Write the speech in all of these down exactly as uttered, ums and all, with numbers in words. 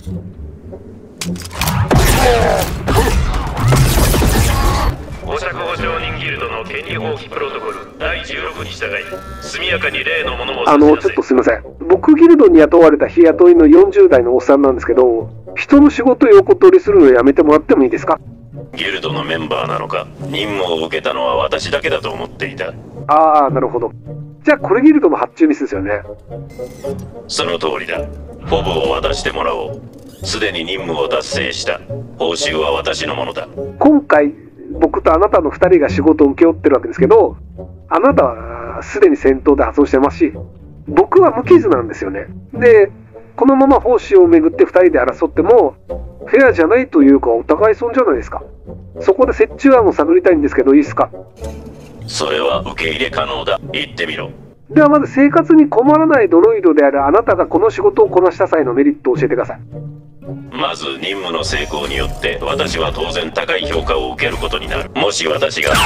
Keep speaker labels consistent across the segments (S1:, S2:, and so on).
S1: 五尺保証人ギルドの権利放棄プロトコルだいじゅうろくに従い速やかに例のものを
S2: あのちょっとすいません、僕ギルドに雇われた日雇いのよんじゅう代のおっさんなんですけど、人の仕事を横取りするのやめてもらってもいいですか？
S1: ギルドのメンバーなのか、任務を受けたのは私だけだと思っていた。
S2: ああ、なるほど。じゃあこれギルドの発注ミスですよね。
S1: その通りだ。フォブを渡してもらおう。すでに任務を達成した。報酬は私のものだ。
S2: 今回僕とあなたのふたりが仕事を請け負ってるわけですけど、あなたはすでに戦闘で発動してますし、僕は無傷なんですよね。でこのまま報酬をめぐってふたりで争ってもフェアじゃないというか、お互い損じゃないですか。そこで折衷案を探りたいんですけど、いいですか？
S1: それは受け入れ可能だ。言ってみろ。
S2: ではまず生活に困らないドロイドであるあなたがこの仕事をこなした際のメリットを教えてください。
S1: まず任務の成功によって私は当然高い評価を受けることになる。もし私が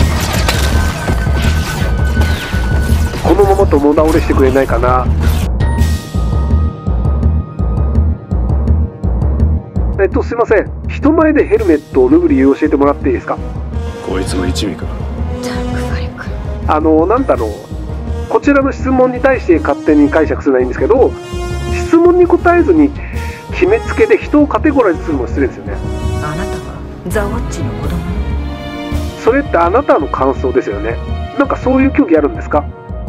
S2: このままとも倒れしてくれないかな。えっとすいません、人前でヘルメットを脱ぐ理由を教えてもらっていいですか？
S3: こいつの一味か。
S2: あのなんだろう、こちらの質問に対して勝手に解釈するのはいいんですけど、質問に答えずに決めつけで人をカテゴライズするのも失礼ですよね。
S4: あなたはザ・ワッチの子供？
S2: それってあなたの感想ですよね。なんかそういう競技あるんですか？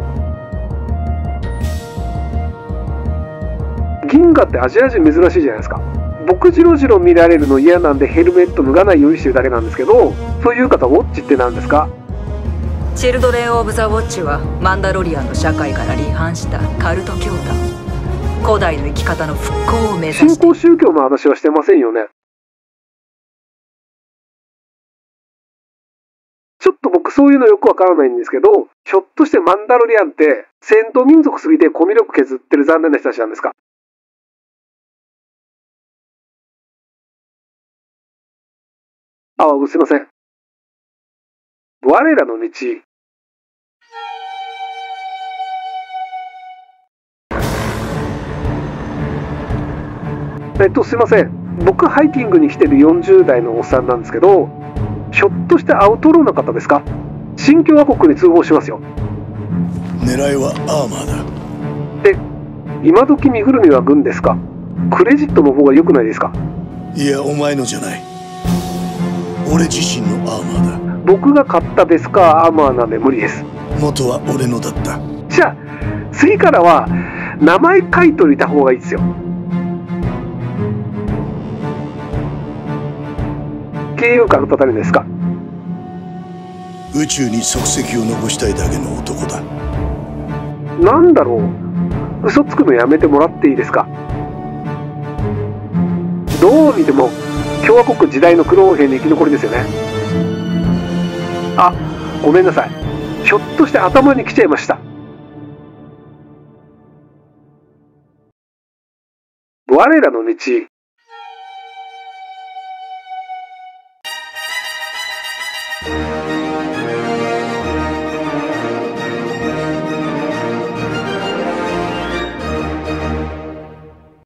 S2: 銀河ってアジア人珍しいじゃないですか。僕ジロジロ見られるの嫌なんでヘルメット脱がないようにしてるだけなんですけど、そういう方ウォッチって何ですか？
S4: チルドレン・オブ・ザ・ウォッチはマンダロリアンの社会から離反したカルト教団。古代の生き方の復興を目指して。
S2: 新興宗教の話はしてませんよね。ちょっと僕そういうのよくわからないんですけど、ひょっとしてマンダロリアンって戦闘民族すぎてコミュ力削ってる残念な人たちなんですか？あ、すいません。我らの道。えっとすいません、僕ハイキングに来てるよんじゅう代のおっさんなんですけど、ひょっとしてアウトローな方ですか？新共和国に通報しますよ。
S5: 狙いはアーマー
S2: で、今時身ぐるみは軍ですか？クレジットの方が良くないですか？
S5: だ。いや、お前のじゃない。俺自身のアーマーだ。
S2: 僕が買ったベスカーアーマーなんで無理です。
S5: 元は俺のだった。
S2: じゃあ次からは名前書いといた方がいいですよ。経由からたたりですか？
S5: 宇宙に足跡を残したいだけの男だ。
S2: なんだろう、嘘つくのやめてもらっていいですか？どう見ても共和国時代のクローン兵の生き残りですよね。あ、ごめんなさい、ひょっとして頭に来ちゃいました。我らの道。